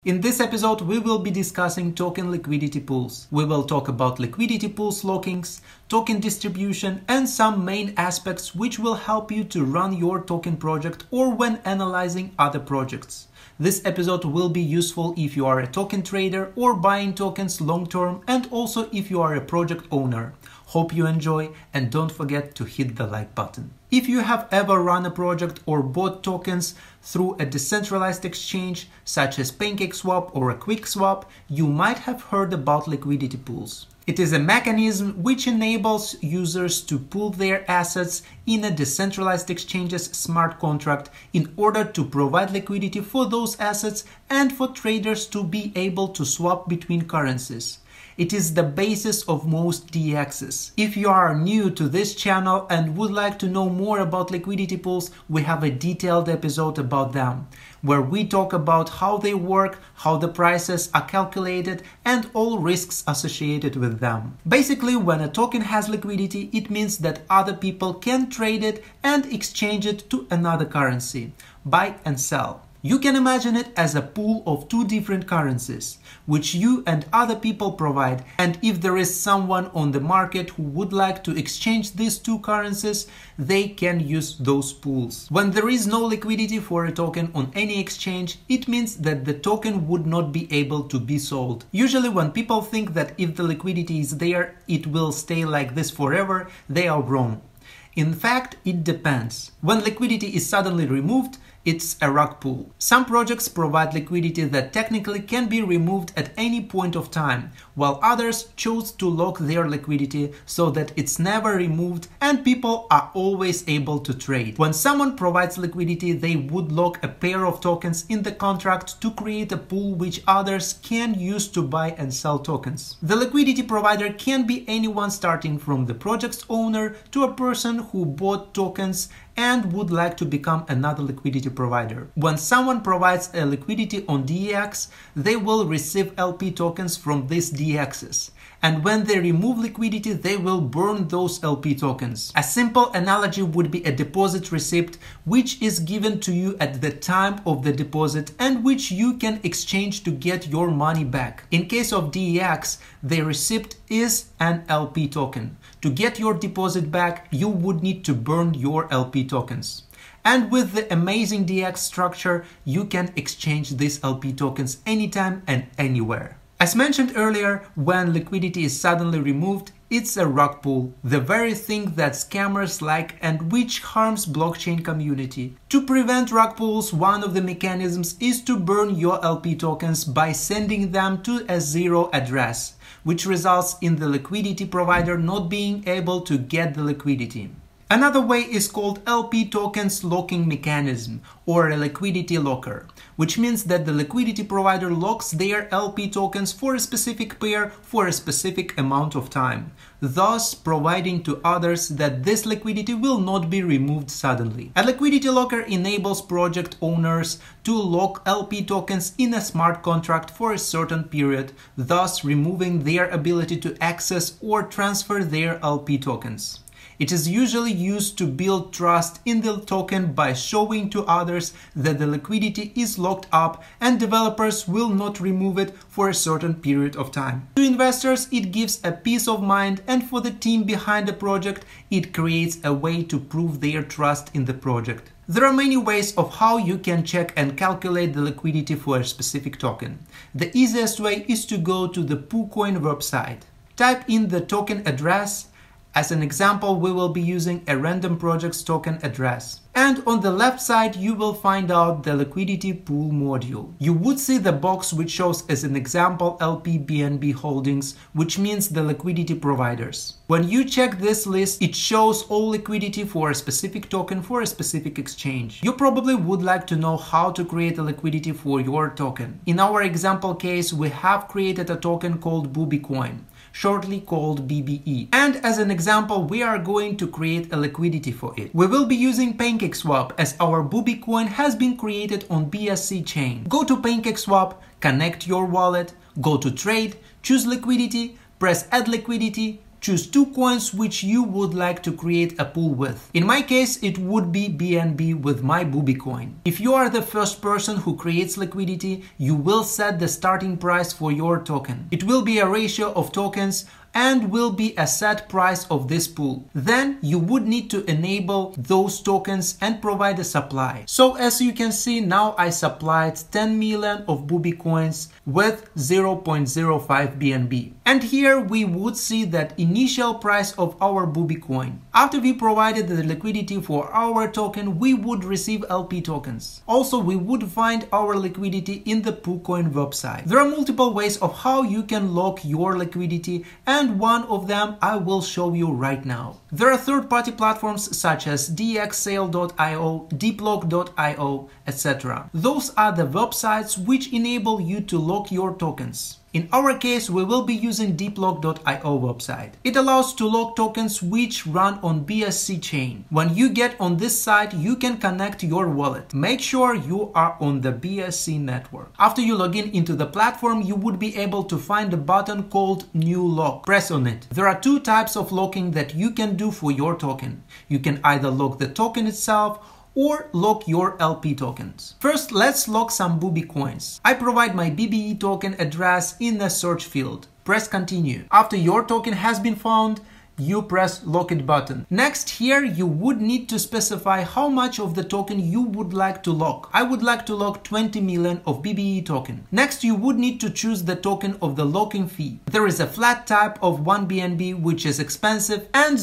In this episode, we will be discussing token liquidity pools. We will talk about liquidity pools lockings, token distribution, and some main aspects which will help you to run your token project or when analyzing other projects. This episode will be useful if you are a token trader or buying tokens long term, and also if you are a project owner. Hope you enjoy, and don't forget to hit the like button. If you have ever run a project or bought tokens through a decentralized exchange such as PancakeSwap or a QuickSwap, you might have heard about liquidity pools. It is a mechanism which enables users to pool their assets in a decentralized exchange's smart contract in order to provide liquidity for those assets and for traders to be able to swap between currencies. It is the basis of most DEXs. If you are new to this channel and would like to know more about liquidity pools, we have a detailed episode about them, where we talk about how they work, how the prices are calculated, and all risks associated with them. Basically, when a token has liquidity, it means that other people can trade it and exchange it to another currency, buy and sell. You can imagine it as a pool of two different currencies, which you and other people provide, and if there is someone on the market who would like to exchange these two currencies, they can use those pools. When there is no liquidity for a token on any exchange, it means that the token would not be able to be sold. Usually when people think that if the liquidity is there, it will stay like this forever, they are wrong. In fact, it depends. When liquidity is suddenly removed, it's a rug pull. Some projects provide liquidity that technically can be removed at any point of time, while others choose to lock their liquidity so that it's never removed and people are always able to trade. When someone provides liquidity, they would lock a pair of tokens in the contract to create a pool which others can use to buy and sell tokens. The liquidity provider can be anyone, starting from the project's owner to a person who bought tokens and would like to become another liquidity provider. When someone provides a liquidity on DEX, they will receive LP tokens from these DEXs. And when they remove liquidity, they will burn those LP tokens. A simple analogy would be a deposit receipt, which is given to you at the time of the deposit and which you can exchange to get your money back. In case of DEX, the receipt is an LP token. To get your deposit back, you would need to burn your LP tokens. And with the amazing DEX structure, you can exchange these LP tokens anytime and anywhere. As mentioned earlier, when liquidity is suddenly removed, it's a rug pull, the very thing that scammers like and which harms blockchain community. To prevent rug pulls, one of the mechanisms is to burn your LP tokens by sending them to a zero address, which results in the liquidity provider not being able to get the liquidity. Another way is called LP tokens locking mechanism, or a liquidity locker, which means that the liquidity provider locks their LP tokens for a specific pair for a specific amount of time, thus providing to others that this liquidity will not be removed suddenly. A liquidity locker enables project owners to lock LP tokens in a smart contract for a certain period, thus removing their ability to access or transfer their LP tokens. It is usually used to build trust in the token by showing to others that the liquidity is locked up and developers will not remove it for a certain period of time. To investors, it gives a peace of mind, and for the team behind the project, it creates a way to prove their trust in the project. There are many ways of how you can check and calculate the liquidity for a specific token. The easiest way is to go to the PooCoin website. Type in the token address. As an example, we will be using a random project's token address. And on the left side, you will find out the liquidity pool module. You would see the box which shows as an example LP BNB holdings, which means the liquidity providers. When you check this list, it shows all liquidity for a specific token for a specific exchange. You probably would like to know how to create a liquidity for your token. In our example case, we have created a token called BubiCoin, shortly called BBE. And as an example, we are going to create a liquidity for it. We will be using PancakeSwap as our BubiCoin has been created on BSC chain. Go to PancakeSwap, connect your wallet, go to Trade, choose Liquidity, press Add Liquidity, choose 2 coins which you would like to create a pool with. In my case, it would be BNB with my Booby coin. If you are the first person who creates Liquidity, you will set the starting price for your token. It will be a ratio of tokens and will be a set price of this pool. Then you would need to enable those tokens and provide a supply. So as you can see, now I supplied 10 million of Booby coins with 0.05 BNB. And here we would see that initial price of our Booby coin. After we provided the liquidity for our token, we would receive LP tokens. Also, we would find our liquidity in the PooCoin website. There are multiple ways of how you can lock your liquidity, and one of them I will show you right now. There are third-party platforms such as dxsale.io, deeplock.io, etc. Those are the websites which enable you to lock your tokens. In our case, we will be using deeplock.io website. It allows to lock tokens which run on BSC chain. When you get on this site, you can connect your wallet. Make sure you are on the BSC network. After you log in into the platform, you would be able to find a button called New Lock. Press on it. There are 2 types of locking that you can do for your token. You can either lock the token itself or lock your LP tokens. First, let's lock some Booby coins. I provide my BBE token address in the search field. Press continue. After your token has been found, you press lock it button. Next, here you would need to specify how much of the token you would like to lock. I would like to lock 20 million of BBE token. Next, you would need to choose the token of the locking fee. There is a flat type of 1 BNB which is expensive and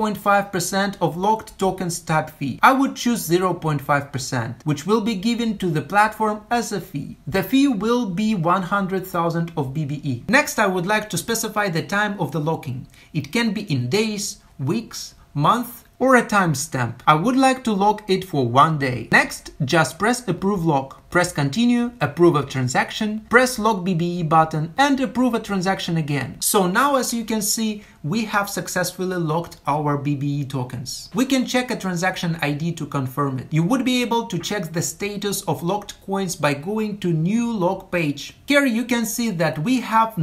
0.5% of locked tokens type fee. I would choose 0.5%, which will be given to the platform as a fee. The fee will be 100,000 of BBE. Next, I would like to specify the time of the locking. It can be in days, weeks, month, or a timestamp. I would like to lock it for 1 day. Next, just press approve lock. Press continue, approve a transaction, press lock BBE button and approve a transaction again. So now, as you can see, we have successfully locked our BBE tokens. We can check a transaction ID to confirm it. You would be able to check the status of locked coins by going to new lock page. Here you can see that we have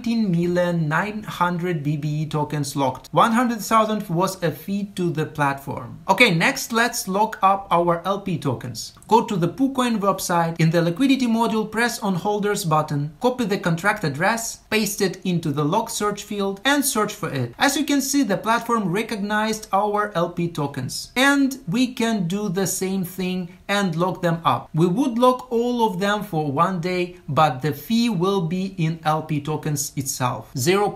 19,900 BBE tokens locked. 100,000 was a fee to the platform. Okay, next let's lock up our LP tokens. Go to the PooCoin website. In the liquidity module, press on holders button, copy the contract address, paste it into the lock search field and search for it. As you can see, the platform recognized our LP tokens and we can do the same thing and lock them up. We would lock all of them for 1 day, but the fee will be in LP tokens itself,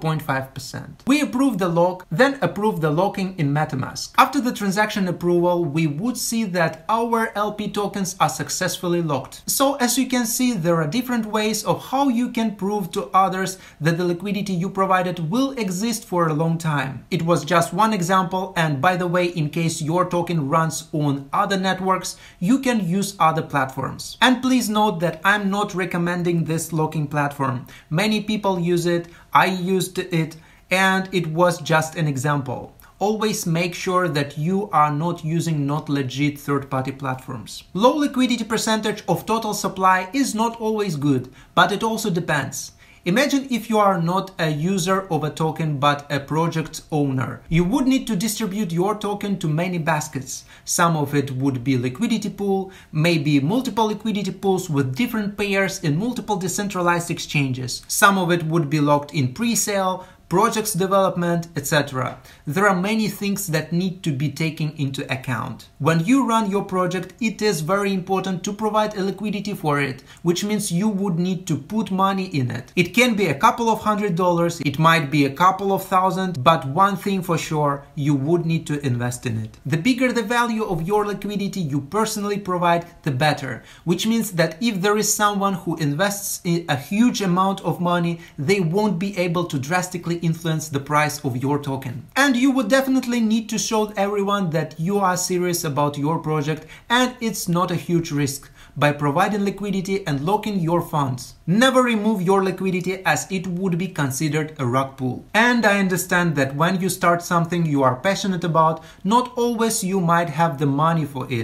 0.5%. We approve the lock, then approve the locking in MetaMask. After the transaction approval, we would see that our LP tokens are successfully locked. So as you can see, there are different ways of how you can prove to others that the liquidity you provided will exist for a long time. It was just one example, and by the way, in case your token runs on other networks, you can use other platforms. And please note that I'm not recommending this locking platform. Many people use it, I used it, and it was just an example. Always make sure that you are not using not legit third-party platforms. Low liquidity percentage of total supply is not always good, but it also depends. Imagine if you are not a user of a token but a project owner. You would need to distribute your token to many baskets. Some of it would be liquidity pool, maybe multiple liquidity pools with different pairs in multiple decentralized exchanges. Some of it would be locked in pre-sale, projects development, etc. There are many things that need to be taken into account. When you run your project, it is very important to provide a liquidity for it, which means you would need to put money in it. It can be a couple of $100, it might be a couple of thousand, but one thing for sure, you would need to invest in it. The bigger the value of your liquidity you personally provide, the better, which means that if there is someone who invests in a huge amount of money, they won't be able to drastically influence the price of your token. And you would definitely need to show everyone that you are serious about your project and it's not a huge risk by providing liquidity and locking your funds. Never remove your liquidity as it would be considered a rug pull. And I understand that when you start something you are passionate about, not always you might have the money for it.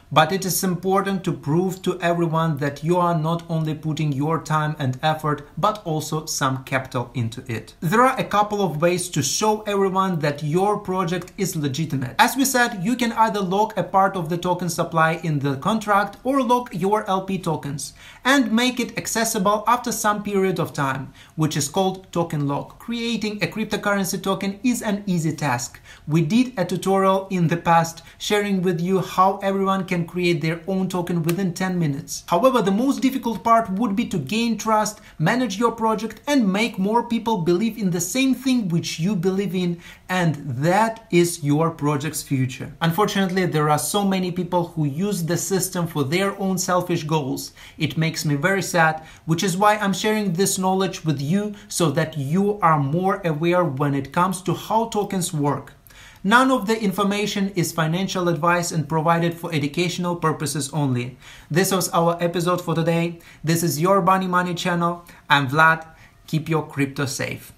But it is important to prove to everyone that you are not only putting your time and effort, but also some capital into it. There are a couple of ways to show everyone that your project is legitimate. As we said, you can either lock a part of the token supply in the contract or lock your LP tokens and make it accessible after some period of time, which is called token lock. Creating a cryptocurrency token is an easy task. We did a tutorial in the past sharing with you how everyone can create their own token within 10 minutes. However, the most difficult part would be to gain trust, manage your project, and make more people believe in the same thing which you believe in, and that is your project's future. Unfortunately, there are so many people who use the system for their own selfish goals. It makes me very sad, which is why I'm sharing this knowledge with you so that you are more aware when it comes to how tokens work. None of the information is financial advice and provided for educational purposes only. This was our episode for today. This is your Bunny Money channel. I'm Vlad. Keep your crypto safe.